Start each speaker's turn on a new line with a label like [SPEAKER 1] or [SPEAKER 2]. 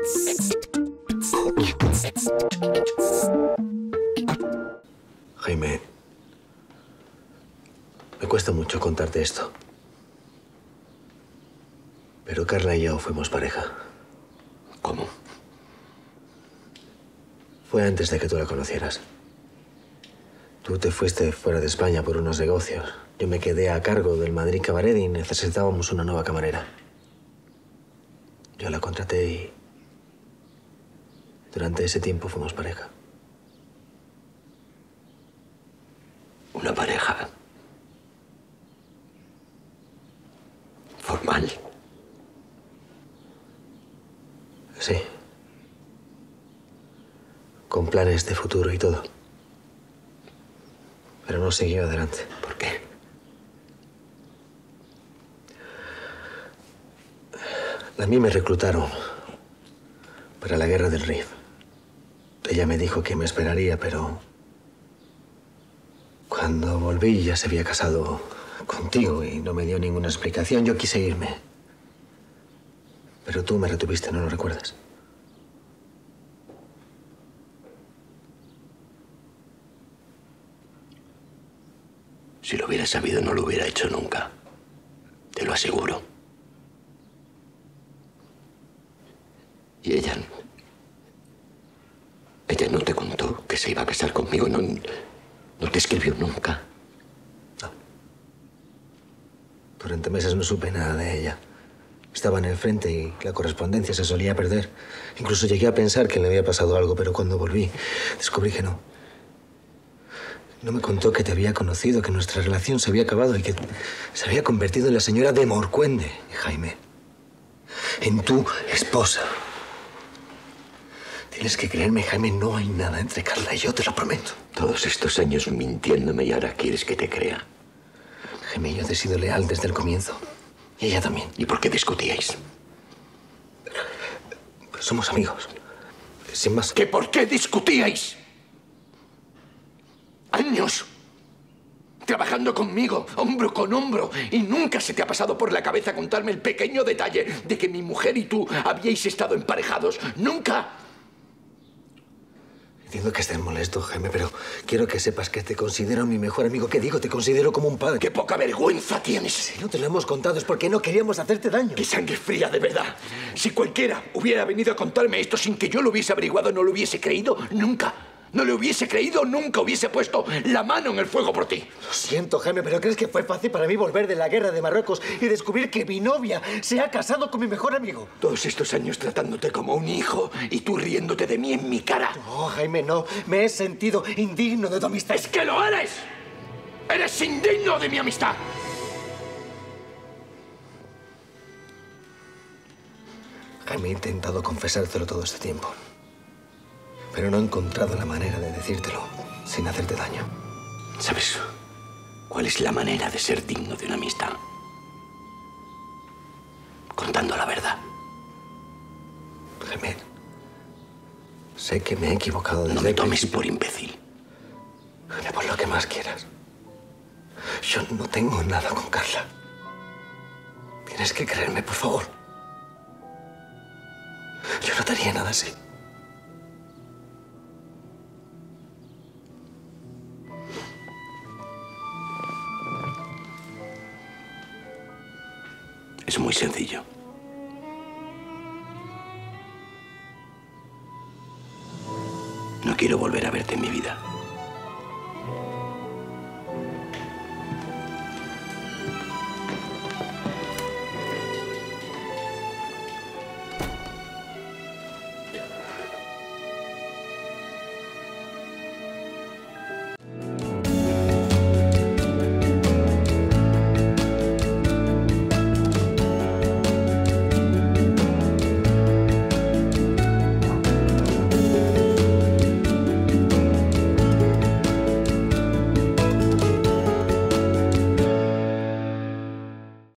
[SPEAKER 1] Jaime, me cuesta mucho contarte esto. Pero Carla y yo fuimos pareja.
[SPEAKER 2] ¿Cómo?
[SPEAKER 1] Fue antes de que tú la conocieras. Tú te fuiste fuera de España por unos negocios. Yo me quedé a cargo del Madrid Cabaret y necesitábamos una nueva camarera. Yo la contraté y durante ese tiempo fuimos pareja.
[SPEAKER 2] ¿Una pareja? ¿Formal?
[SPEAKER 1] Sí. Con planes de futuro y todo. Pero no siguió adelante.
[SPEAKER 2] ¿Por qué?
[SPEAKER 1] A mí me reclutaron para la guerra del Rif. Ella me dijo que me esperaría, pero cuando volví ya se había casado contigo y no me dio ninguna explicación. Yo quise irme. Pero tú me retuviste, ¿no lo recuerdas?
[SPEAKER 2] Si lo hubiera sabido, no lo hubiera hecho nunca. Te lo aseguro. Y ella no te contó que se iba a casar conmigo. No te escribió nunca.
[SPEAKER 1] No. Durante meses no supe nada de ella. Estaba en el frente y la correspondencia se solía perder. Incluso llegué a pensar que le había pasado algo, pero cuando volví, descubrí que no. No me contó que te había conocido, que nuestra relación se había acabado y que se había convertido en la señora de Morcuende, Jaime. En tu esposa. Tienes que creerme, Jaime, no hay nada entre Carla y yo, te lo prometo.
[SPEAKER 2] Todos estos años mintiéndome y ahora quieres que te crea.
[SPEAKER 1] Jaime, yo te he sido leal desde el comienzo. Y ella también.
[SPEAKER 2] ¿Y por qué discutíais?
[SPEAKER 1] Pues somos amigos. Sin más.
[SPEAKER 2] ¿Que por qué discutíais? Años trabajando conmigo, hombro con hombro, y nunca se te ha pasado por la cabeza contarme el pequeño detalle de que mi mujer y tú habíais estado emparejados. ¡Nunca!
[SPEAKER 1] Entiendo que estés molesto, Jaime, pero quiero que sepas que te considero mi mejor amigo. ¿Qué digo? Te considero como un padre.
[SPEAKER 2] ¡Qué poca vergüenza tienes!
[SPEAKER 1] Si no te lo hemos contado es porque no queríamos hacerte daño.
[SPEAKER 2] ¡Qué sangre fría, de verdad! Si cualquiera hubiera venido a contarme esto sin que yo lo hubiese averiguado, no lo hubiese creído nunca. No le hubiese creído, nunca hubiese puesto la mano en el fuego por ti.
[SPEAKER 1] Lo siento, Jaime, pero ¿crees que fue fácil para mí volver de la guerra de Marruecos y descubrir que mi novia se ha casado con mi mejor amigo?
[SPEAKER 2] Todos estos años tratándote como un hijo y tú riéndote de mí en mi cara.
[SPEAKER 1] No, Jaime, no. Me he sentido indigno de tu amistad.
[SPEAKER 2] ¡Es que lo eres! ¡Eres indigno de mi amistad!
[SPEAKER 1] Jaime, he intentado confesártelo todo este tiempo. Pero no he encontrado la manera de decírtelo sin hacerte daño.
[SPEAKER 2] ¿Sabes cuál es la manera de ser digno de una amistad? Contando la verdad.
[SPEAKER 1] Jaime, sé que me he equivocado desde
[SPEAKER 2] No me tomes por imbécil.
[SPEAKER 1] Jaime, por lo que más quieras. Yo no tengo nada con Carla. Tienes que creerme, por favor. Yo no te haría nada así.
[SPEAKER 2] Es muy sencillo. No quiero volver a verte en mi vida.